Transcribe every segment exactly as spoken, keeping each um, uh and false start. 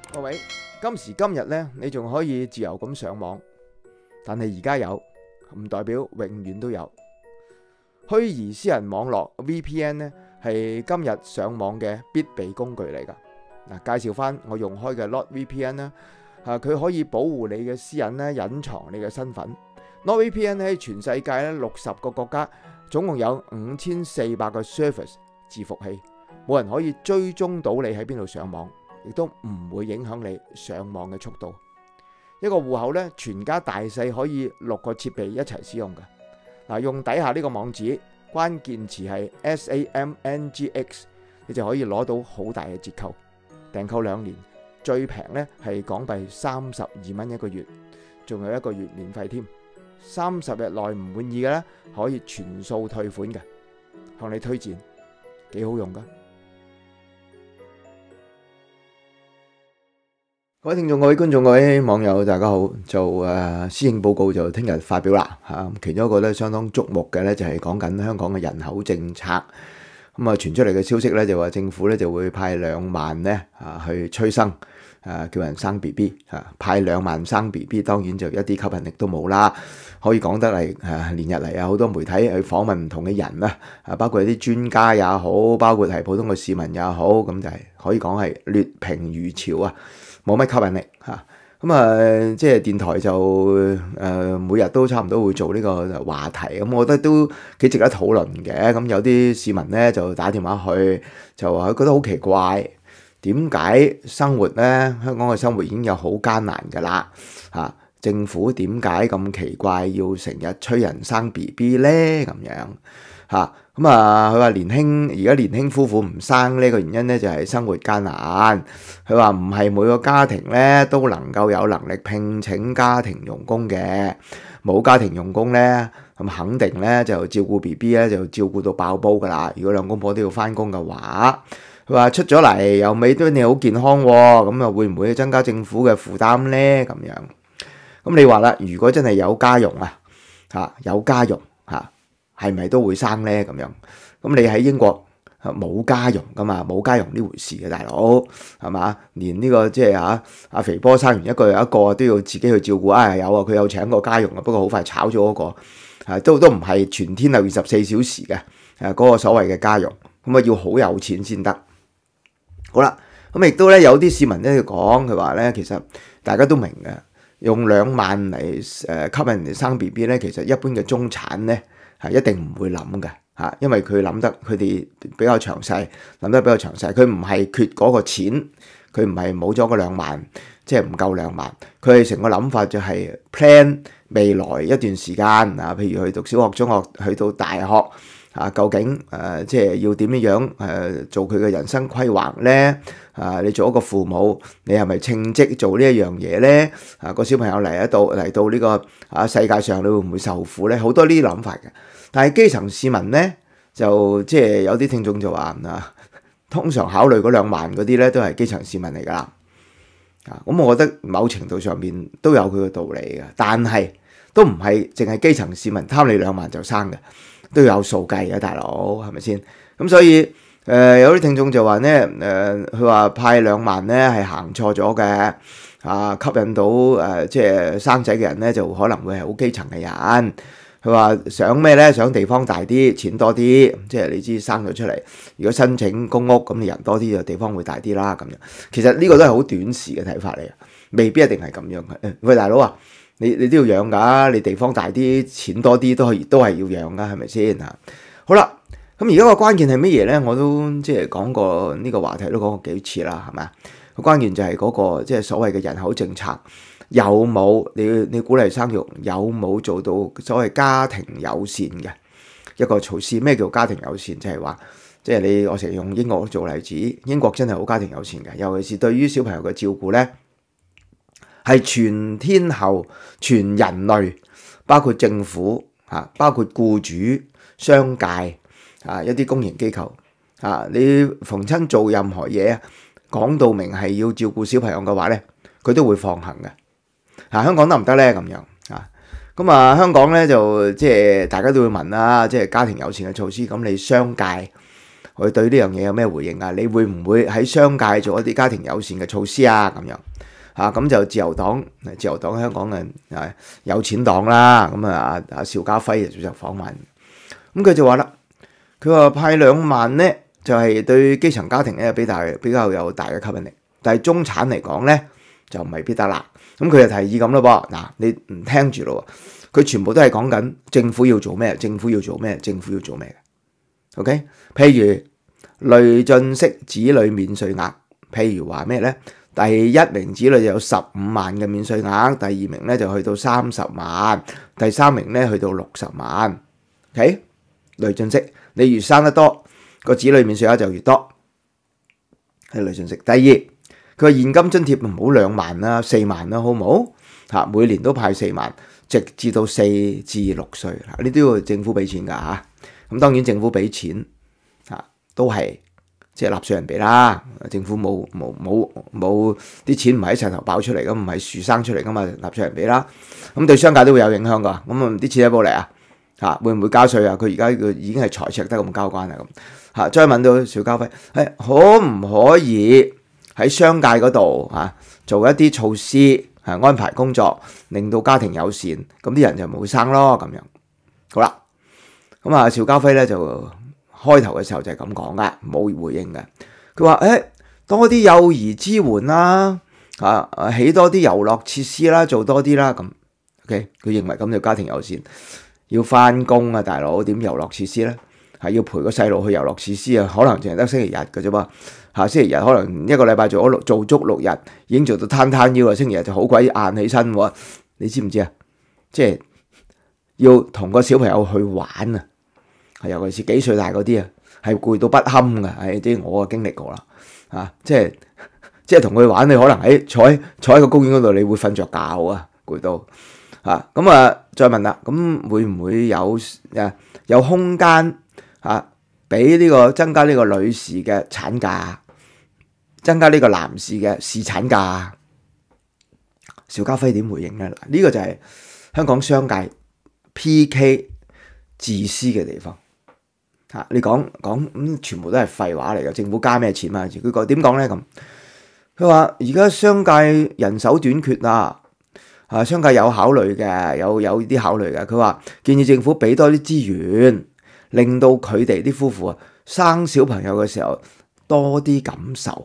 各位，今時今日咧，你仲可以自由咁上網，但係而家有，唔代表永遠都有。虛擬私人網絡 V P N 咧，係今日上網嘅必備工具嚟㗎。嗱，介紹翻我用開嘅 NordVPN 啦，啊，佢可以保護你嘅私隱咧，隱藏你嘅身份。NordVPN 喺全世界咧六十個國家，總共有五千四百個 service 伺服器，冇人可以追蹤到你喺邊度上網，亦都唔會影響你上網嘅速度。一個戶口咧，全家大細可以六個設備一齊使用嘅。嗱，用底下呢個網址，關鍵詞係 S A M N G X， 你就可以攞到好大嘅折扣。訂購兩年，最平咧係港幣三十二蚊一個月，仲有一個月免費添。三十日內唔滿意嘅咧，可以全數退款嘅。向你推薦，幾好用噶。各位聽眾、各位觀眾、各位網友，大家好。就誒施政報告就聽日發表啦嚇，其中一個咧相當矚目嘅咧就係講緊香港嘅人口政策。咁啊傳出嚟嘅消息咧就話政府咧就會派兩萬咧啊去催生啊叫人生 B B 啊，派兩萬生 B B 當然就一啲吸引力都冇啦。可以講得嚟誒連日嚟啊好多媒體去訪問唔同嘅人啦，啊包括啲專家也好，包括係普通嘅市民也好，咁就係可以講係劣評如潮啊！冇乜吸引力嚇，咁啊即係電台就誒、呃、每日都差唔多會做呢個話題，咁我覺得都幾值得討論嘅。咁有啲市民咧就打電話去，就話佢覺得好奇怪，點解生活咧香港嘅生活已經有好艱難㗎啦嚇，政府點解咁奇怪要成日催人生 B B 咧咁樣嚇？咁啊，佢話年輕而家年輕夫婦唔生呢個原因咧，就係生活艱難。佢話唔係每個家庭咧都能夠有能力聘請家庭傭工嘅，冇家庭傭工咧，咁肯定咧就照顧 B B 咧就照顧到爆煲噶啦。如果兩公婆都要翻工嘅話，佢話出咗嚟又未必你好健康喎，咁啊會唔會增加政府嘅負擔咧？咁樣，咁你話啦，如果真係有家傭啊，嚇有家傭嚇。係咪都會生呢？咁樣咁你喺英國冇家傭噶嘛？冇家傭呢回事嘅大佬係嘛？連呢個即係嚇阿肥波生完一個又一個都要自己去照顧啊！有啊，佢有請個家傭啊，不過好快炒咗嗰個啊，都都唔係全天候二十四小時嘅誒嗰個所謂嘅家傭，咁啊要好有錢先得。好啦，咁亦都咧有啲市民咧講佢話咧，其實大家都明嘅，用兩萬嚟誒吸引人哋生 B B 咧，其實一般嘅中產咧。係一定唔會諗嘅嚇，因為佢諗得佢哋比較詳細，諗得比較詳細。佢唔係缺嗰個錢，佢唔係冇咗嗰兩萬，即係唔夠兩萬。佢係成個諗法就係 plan 未來一段時間啊，譬如去讀小學、中學，去到大學啊，究竟誒、呃、即係要點樣樣誒、呃、做佢嘅人生規劃咧？啊，你做一個父母，你係咪稱職做呢一樣嘢咧？啊，個小朋友嚟得到嚟到呢個啊世界上，你會唔會受苦咧？好多呢啲諗法嘅。但係基層市民咧，就即係有啲聽眾就話啊，通常考慮嗰兩萬嗰啲咧，都係基層市民嚟㗎啦。啊，咁我覺得某程度上面都有佢嘅道理嘅，但係都唔係淨係基層市民貪你兩萬就生嘅，都有數計嘅，大佬係咪先？咁所以誒、呃、有啲聽眾就話咧誒，佢、呃、話派兩萬咧係行錯咗嘅，啊吸引到誒、呃、即係生仔嘅人咧，就可能會係好基層嘅人。佢話想咩咧？想地方大啲，錢多啲，即係你知生咗出嚟。如果申請公屋，咁你人多啲就地方會大啲啦。咁樣其實呢個都係好短視嘅睇法嚟，未必一定係咁樣嘅。喂，大佬啊，你你都要養㗎，你地方大啲，錢多啲都可以，都係要養㗎，係咪先啊？好啦，咁而家個關鍵係乜嘢咧？我都即係講過呢個話題都講過幾次啦，係咪啊？個關鍵就係嗰個即係所謂嘅人口政策。有冇你你鼓勵生育有冇做到所謂家庭友善嘅一個措施？咩叫家庭友善？就係話，即係你我成日用英國做例子，英國真係好家庭友善嘅，尤其是對於小朋友嘅照顧咧，係全天候全人類，包括政府啊，包括僱主、商界啊，一啲公營機構啊，你逢親做任何嘢啊，講到明係要照顧小朋友嘅話咧，佢都會放行嘅。啊，香港得唔得咧？咁樣啊，咁啊，香港咧就即係大家都會問啦，即係家庭友善嘅措施。咁你商界佢對呢樣嘢有咩回應啊？你會唔會喺商界做一啲家庭友善嘅措施啊？咁樣嚇咁就自由黨，自由黨香港嘅係有錢黨啦。咁啊，阿阿邵家輝就接受訪問，咁佢就話啦，佢話派兩萬咧就係對基層家庭咧比大比較有大嘅吸引力，但係中產嚟講咧就未必得啦。咁佢就提議咁咯噃，嗱你唔聽住咯，佢全部都係講緊政府要做咩，政府要做咩，政府要做咩嘅。OK， 譬如累進式子女免稅額，譬如話咩咧？第一名子女就有十五萬嘅免稅額，第二名咧就去到三十萬，第三名咧去到六十萬。OK， 累進式，你越生得多，個子女免稅額就越多，係累進式。第二，佢話現金津貼唔好兩萬啦，四萬啦，好唔好？嚇，每年都派四萬，直至到四至六歲，呢都要政府俾錢㗎嚇。咁當然政府俾錢嚇都係即係納稅人俾啦，政府冇冇冇冇啲錢唔係喺石頭爆出嚟㗎，唔係樹生出嚟㗎嘛，納稅人俾啦。咁對商界都會有影響㗎。咁啊啲錢喺邊嚟啊？嚇會唔會加稅啊？佢而家佢已經係財赤得咁交關啦咁嚇。再問到邵家輝，誒可唔可以喺商界嗰度嚇做一啲措施嚇安排工作，令到家庭友善，咁啲人就冇生咯咁樣。好啦，咁啊邵家輝咧就開頭嘅時候就係咁講噶，冇回應嘅。佢話誒多啲幼兒支援啦，啊起多啲遊樂設施啦，做多啲啦咁。OK， 佢認為咁就家庭友善。要翻工啊，大佬點遊樂設施咧？係要陪個細路去遊樂設施啊，可能淨係得星期日嘅啫噃。下星期日可能一個禮拜做咗六做足六日，已經做到攤攤腰啦。星期日就好鬼晏起身喎，你知唔知啊？即係要同個小朋友去玩啊，尤其是幾歲大嗰啲啊，係攰到不堪嘅。係即係我啊經歷過啦，啊即係即係同佢玩，你可能喺坐喺坐喺個公園嗰度，你會瞓着覺啊，攰到。啊，咁啊，再問啦，咁會唔會有誒有空間啊，俾呢個增加呢個女士嘅產假，增加呢個男士嘅侍產假？邵家輝點回應咧？嗱，呢個就係香港商界 P K 自私嘅地方。嚇、啊，你講講咁全部都係廢話嚟嘅，政府加咩錢啊？佢講點講咧咁？佢話而家商界人手短缺啊。啊，商界有考慮嘅，有有啲考慮嘅。佢話建議政府俾多啲資源，令到佢哋啲夫婦啊生小朋友嘅時候多啲感受。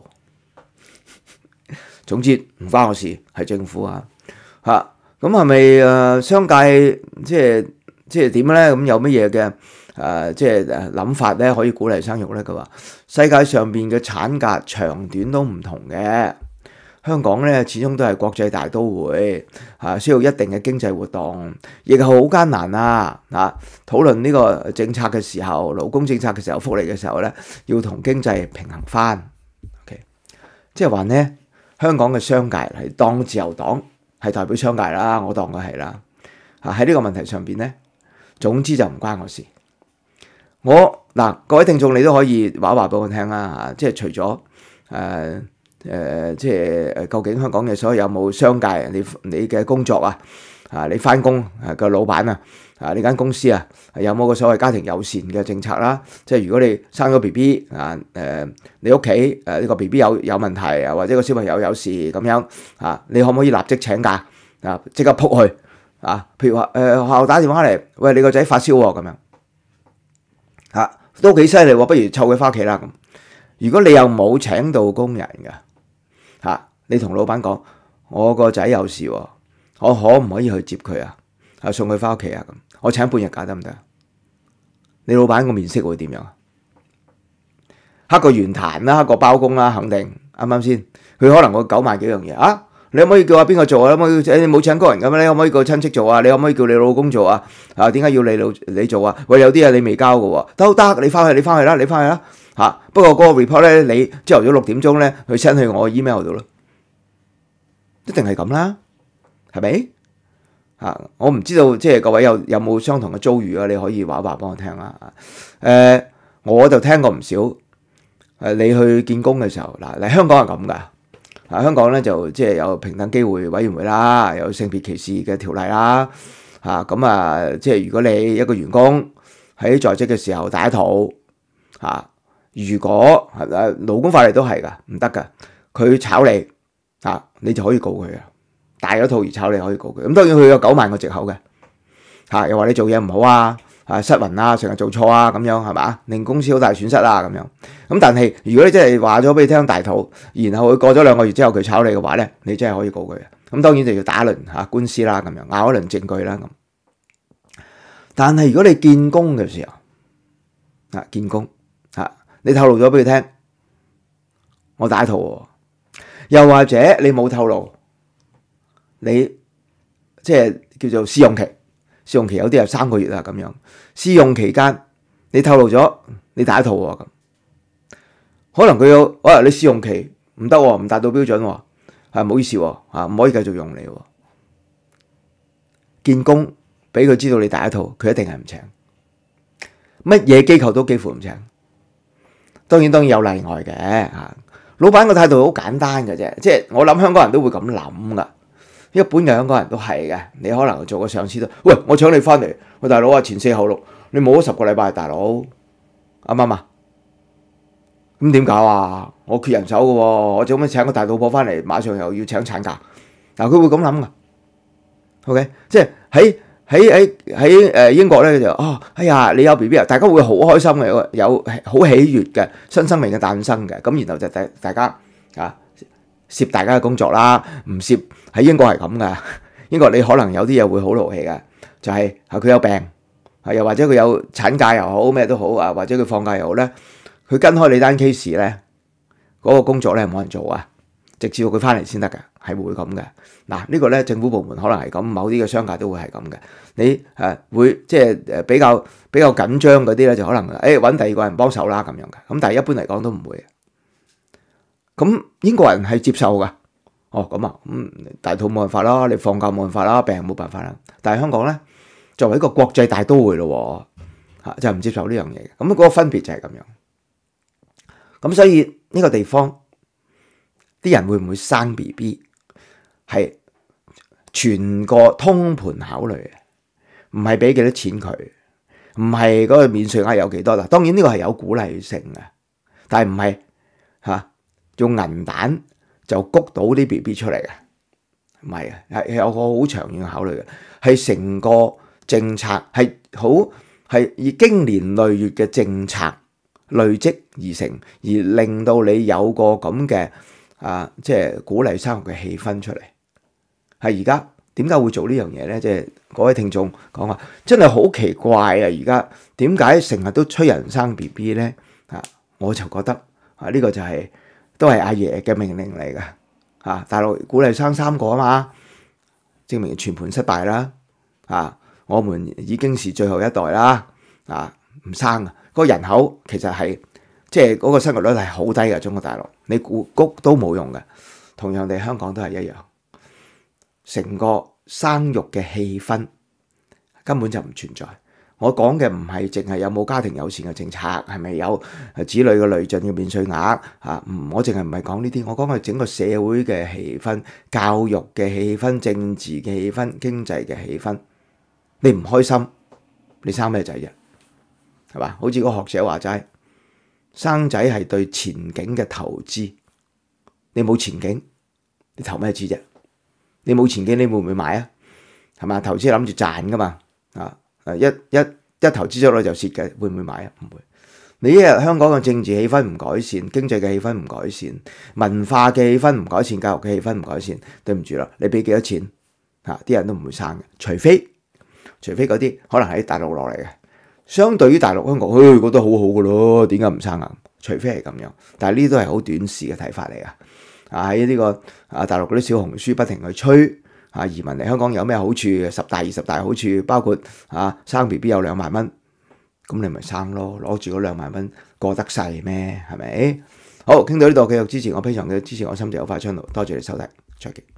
總之唔關我事，係政府啊嚇。咁係咪誒商界即係即係點咧？咁有乜嘢嘅誒即係誒諗法咧？可以鼓勵生育咧？佢話世界上邊嘅產假長短都唔同嘅。香港咧始終都係國際大都會，嚇需要一定嘅經濟活動，亦係好艱難啊！嚇討論呢個政策嘅時候，勞工政策嘅時候，福利嘅時候咧，要同經濟平衡翻。OK，即係話咧，香港嘅商界係當自由黨係代表商界啦，我當佢係啦。嚇喺呢個問題上邊咧，總之就唔關我事。我嗱各位聽眾，你都可以話一話俾我聽啦嚇，即係除咗誒。呃誒、呃，即係誒，究竟香港嘅所有有冇商界？你你嘅工作啊，啊，你翻工啊個老闆啊，啊，呢間公司啊，有冇個所謂家庭友善嘅政策啦？即係如果你生咗 B B 啊，誒、呃，你屋企誒呢個 B B 有有問題啊，或者個小朋友有事咁樣啊，你可唔可以立即請假啊？即刻撲去啊？譬如話誒、呃、學校打電話嚟，喂，你個仔發燒喎，咁樣嚇都幾犀利喎，不如湊佢翻屋企啦咁。如果你又冇請到工人嘅，嚇！你同老闆講，我個仔有事喎，我可唔可以去接佢啊？啊，送佢翻屋企啊？咁我請半日假得唔得？你老闆個面色會點樣啊？黑個圓壇啦，黑個包公啦，肯定啱啱先？佢可能會九萬幾樣嘢啊！你可唔可以叫阿邊個做啊？可唔可以？你冇請工人咁樣，你可唔可以叫親戚做啊？你可唔可以叫你老公做啊？啊，點解要你老你做啊？喂，有啲嘢你未交嘅喎，得得，你翻去，你翻去啦，你翻去啦。嚇！不過嗰個 report 咧，你朝頭早六點鐘咧，去 send 去我 email 度咯，一定係咁啦，係咪？嚇！我唔知道即係各位有有冇相同嘅遭遇啊？你可以話話幫我聽啦。誒、呃，我就聽過唔少。誒，你去見工嘅時候，嗱，嚟香港係咁噶。啊，香港咧就即係有平等機會委員會啦，有性別歧視嘅條例啦。嚇咁啊，即係如果你一個員工喺在職嘅時候戴一套嚇。 如果係誒勞工法例都係㗎，唔得㗎，佢炒你啊，你就可以告佢啊，大咗套而炒你可以告佢。咁當然佢有九萬個藉口嘅嚇，又話你做嘢唔好啊，啊失魂啊，成日做錯啊咁樣係嘛，令公司好大損失啦咁樣。咁但係如果你真係話咗俾你聽大肚，然後佢過咗兩個月之後佢炒你嘅話咧，你真係可以告佢嘅。咁當然就要打一輪嚇官司啦，咁樣拗一輪證據啦咁。但係如果你見工嘅時候啊，見工啊，你透露咗俾佢聽，我大肚喎，又或者你冇透露，你即係叫做試用期，試用期有啲係三個月啊咁樣。試用期間你透露咗你大肚喎咁，可能佢有可能你試用期唔得喎，唔達到標準喎，係唔好意思喎，啊唔可以繼續用你喎。見工俾佢知道你大肚，佢一定係唔請，乜嘢機構都幾乎唔請。當然當然有例外嘅嚇，老闆個態度好簡單嘅啫，即係我諗香港人都會咁諗噶，一般嘅香港人都係嘅。你可能做個上司都，喂我請你翻嚟，喂大佬啊前四後六，你冇咗十個禮拜，大佬啱唔啱啊？咁點搞啊？我缺人手嘅喎，我做咩請個大肚婆翻嚟，馬上又要請產假？嗱，佢會咁諗噶。OK， 即係喺喺喺喺誒英國咧就哦，哎呀你有 B B 啊，大家會好開心嘅，有好喜悅嘅新生命嘅誕生嘅，咁然後就大大家啊攝大家嘅工作啦，唔攝喺英國係咁噶。英國你可能有啲嘢會好勞氣嘅，就係係佢有病，又或者佢有產假又好咩都好啊，或者佢放假又好咧，佢跟開你單 case 咧，嗰個工作咧冇人做啊，直至到佢翻嚟先得嘅，係會咁嘅。嗱呢個咧政府部門可能係咁，某啲嘅商界都會係咁嘅。你誒會即係誒比較比較緊張嗰啲咧，就可能誒揾第二個人幫手啦咁樣嘅。咁但係一般嚟講都唔會。咁英國人係接受噶。哦咁啊，咁大肚冇辦法啦，你放假冇辦法啦，病冇辦法啦。但係香港咧作為一個國際大都會咯，嚇就唔接受呢樣嘢嘅。咁嗰個分別就係咁樣。咁所以呢個地方啲人會唔會生 B B 係全個通盤考慮嘅，唔係俾幾多錢佢，唔係嗰個免稅額有幾多啦。當然呢個係有鼓勵性嘅，但係唔係嚇用銀彈就谷到啲 B B 出嚟嘅，唔係啊，係有個好長遠嘅考慮嘅，係成個政策係好係以經年累月嘅政策累積而成，而令到你有個咁嘅啊，即係鼓勵生育嘅氣氛出嚟。係而家點解會做呢樣嘢咧？即係各位聽眾講話，真係好奇怪啊！而家點解成日都催人生 B B 咧？啊，我就覺得啊，呢個就係都係阿爺嘅命令嚟㗎。啊，大陸鼓勵生三個啊嘛，證明全盤失敗啦。啊，我們已經是最後一代啦。啊，唔生啊，嗰個人口其實係即係嗰個生育率係好低嘅。中國大陸你估谷都冇用嘅，同樣地香港都係一樣。成個生育嘅氣氛根本就唔存在。我講嘅唔係淨係有冇家庭友善嘅政策，係咪有子女嘅累進嘅免稅額啊？唔，我淨係唔係講呢啲，我講係整個社會嘅氣氛、教育嘅氣氛、政治嘅氣氛、經濟嘅氣氛。你唔開心，你生咩仔啫？係嘛？好似個學者話齋，生仔係對前景嘅投資。你冇前景，你投咩資啫？你冇前景，你會唔會買啊？係嘛？投資諗住賺噶嘛？啊，一一一投資咗落就蝕嘅，會唔會買啊？唔會。你一日香港嘅政治氣氛唔改善，經濟嘅氣氛唔改善，文化嘅氣氛唔改善，教育嘅氣氛唔改善，對唔住啦，你俾幾多錢啊？啲人都唔會生嘅，除非除非嗰啲可能喺大陸落嚟嘅，相對於大陸香港，佢覺得好好噶咯，點解唔生啊？除非係咁樣，但係呢啲都係好短視嘅睇法嚟啊！啊喺呢個啊大陸嗰啲小紅書不停去吹啊移民嚟香港有咩好處？十大二十大好處包括啊生 B B 有兩萬蚊，咁你咪生咯，攞住嗰兩萬蚊過得世咩？係咪？好，傾到呢度繼續支持我，非常嘅支持我心就有快 channel，多謝你收睇，再見。